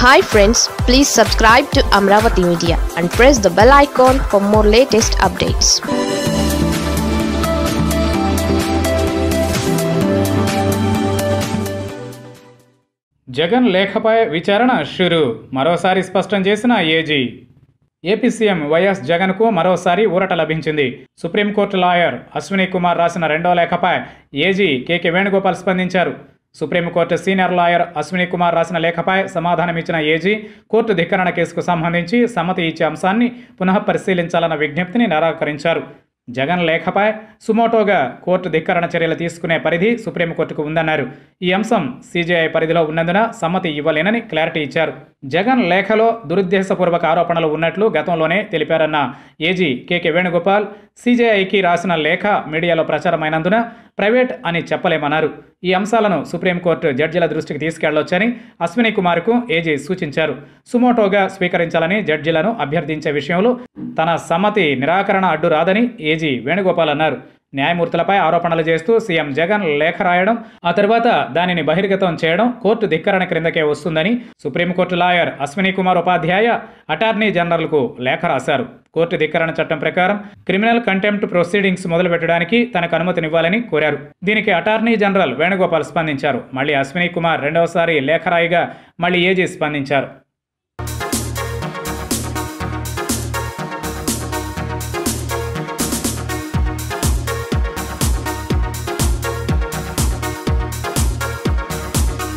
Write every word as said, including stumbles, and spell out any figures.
Hi friends, please subscribe to Amravati Media and press the bell icon for more latest updates. Jagan లేఖపై విచారణ షురు మరోసారి స్పష్టం చేసిన AG. AP CM YS జగన్కు మరోసారి ఊరట లభించింది. సుప్రీంకోర్టు లాయర్ అశ్విని కుమార్ రాసిన రెండో లేఖపై ఏజీ కేకే వేణుగోపాల్ స్పందించారు. Supreme court senior lawyer Ashwini Kumar రాసిన లేఖపై సమాధానమిచ్చిన ఏజీ కోర్టు ధిక్కరణ కేసుకు సంబంధించి సమ్మతి ఇచ్చే అంశాన్ని పునః పరిశీలించాలన్న విజ్ఞప్తిని నిరాకరించారు. జగన్ లేఖపై సుమోటోగా కోర్టు ధిక్కరణ చర్యలు తీసుకునే పరిధి సుప్రీంకోర్టుకు ఉందన్నారు. ఈ అంశం సీజేఐ పరిధిలో ఉన్నందున సమ్మతి ఇవ్వలేనని క్లారిటీ ఇచ్చారు. జగన్ లేఖలో దురుద్దేశపూర్వక ఆరోపణలు ఉన్నట్లు గతంలోనే తెలిపారన్న ఏజీ కేకే వేణుగోపాల్ సీజేఐకి రాసిన లేఖ మీడియాలో ప్రచారమైనందున ప్రైవేట్ అని చెప్పలేమన్నారు. ఈ అంశాలను సుప్రీంకోర్టు జడ్జిల దృష్టికి తీసుకెళ్లొచ్చని అశ్విని కుమార్కు ఏజీ సూచించారు. సుమోటోగా స్వీకరించాలని జడ్జిలను అభ్యర్థించే విషయంలో తన సమ్మతి నిరాకరణ అడ్డు రాదని ఏజీ వేణుగోపాల్ అన్నారు. న్యాయమూర్తులపై ఆరోపణలు చేస్తూ సీఎం జగన్ లేఖ రాయడం, ఆ తర్వాత దానిని బహిర్గతం చేయడం కోర్టు ధిక్కరణ క్రిందకే వస్తుందని సుప్రీంకోర్టు లాయర్ అశ్విని కుమార్ ఉపాధ్యాయ అటార్నీ జనరల్కు లేఖ రాశారు. కోర్టు ధిక్కరణ చట్టం ప్రకారం క్రిమినల్ కంటెంప్ట్ ప్రొసీడింగ్స్ మొదలుపెట్టడానికి తనకు అనుమతినివ్వాలని కోరారు. దీనికి అటార్నీ జనరల్ వేణుగోపాల్ స్పందించారు. మళ్ళీ అశ్విని కుమార్ రెండవసారి లేఖ రాయిగా మళ్ళీ ఏజీ స్పందించారు.